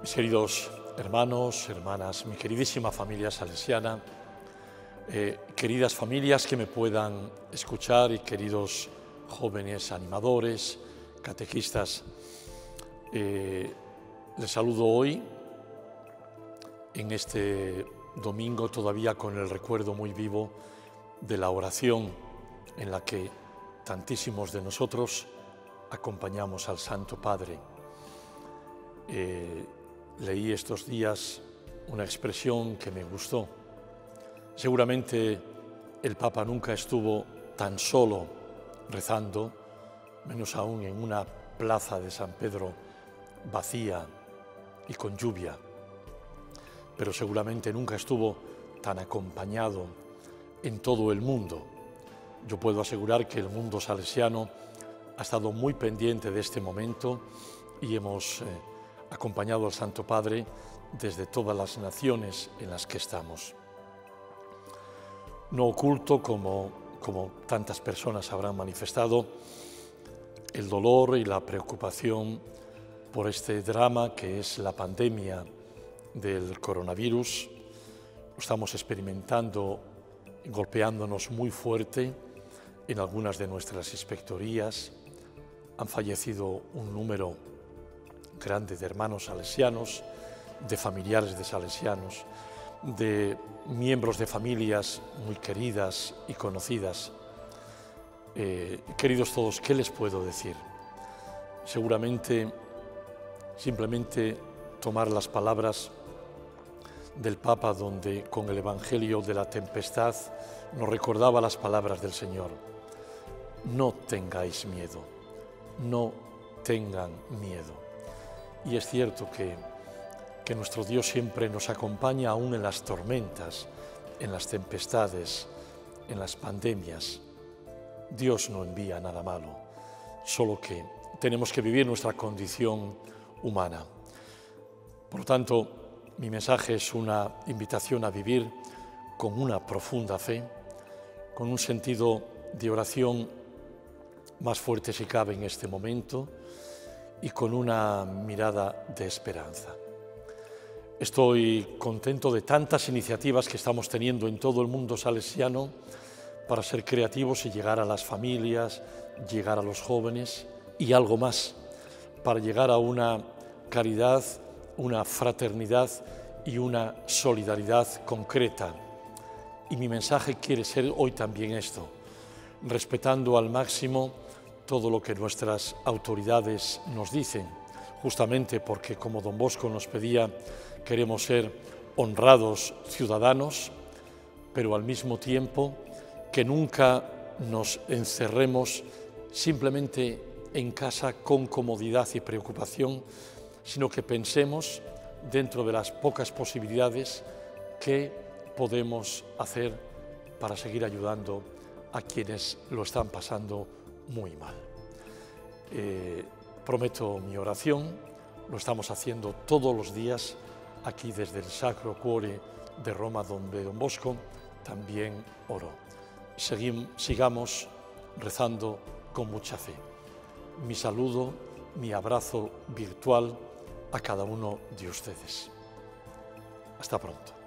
Mis queridos hermanos, hermanas, mi queridísima familia salesiana, queridas familias que me puedan escuchar y queridos jóvenes animadores, catequistas, les saludo hoy en este domingo todavía con el recuerdo muy vivo de la oración en la que tantísimos de nosotros acompañamos al Santo Padre. Leí estos días una expresión que me gustó. Seguramente el Papa nunca estuvo tan solo rezando, menos aún en una plaza de San Pedro vacía y con lluvia, pero seguramente nunca estuvo tan acompañado en todo el mundo. Yo puedo asegurar que el mundo salesiano ha estado muy pendiente de este momento y hemos acompañado al Santo Padre desde todas las naciones en las que estamos. No oculto, como tantas personas habrán manifestado, el dolor y la preocupación por este drama que es la pandemia del coronavirus. Lo estamos experimentando, golpeándonos muy fuerte en algunas de nuestras inspectorías. Han fallecido un número grande de hermanos salesianos, de familiares de salesianos, de miembros de familias muy queridas y conocidas. Queridos todos, ¿qué les puedo decir? Seguramente simplemente tomar las palabras del Papa, donde con el Evangelio de la tempestad nos recordaba las palabras del Señor. No tengáis miedo, no tengan miedo. Y es cierto que nuestro Dios siempre nos acompaña aún en las tormentas, en las tempestades, en las pandemias. Dios no envía nada malo, solo que tenemos que vivir nuestra condición humana. Por lo tanto, mi mensaje es una invitación a vivir con una profunda fe, con un sentido de oración más fuerte si cabe en este momento y con una mirada de esperanza. Estoy contento de tantas iniciativas que estamos teniendo en todo el mundo salesiano para ser creativos y llegar a las familias, llegar a los jóvenes y algo más, para llegar a una caridad, una fraternidad y una solidaridad concreta. Y mi mensaje quiere ser hoy también esto, respetando al máximo todo lo que nuestras autoridades nos dicen, justamente porque, como don Bosco nos pedía, queremos ser honrados ciudadanos, pero al mismo tiempo que nunca nos encerremos simplemente en casa con comodidad y preocupación, sino que pensemos dentro de las pocas posibilidades qué podemos hacer para seguir ayudando a quienes lo están pasando muy mal. Prometo mi oración, lo estamos haciendo todos los días aquí desde el Sacro Cuore de Roma, donde don Bosco también oró. Sigamos rezando con mucha fe. Mi saludo, mi abrazo virtual a cada uno de ustedes. Hasta pronto.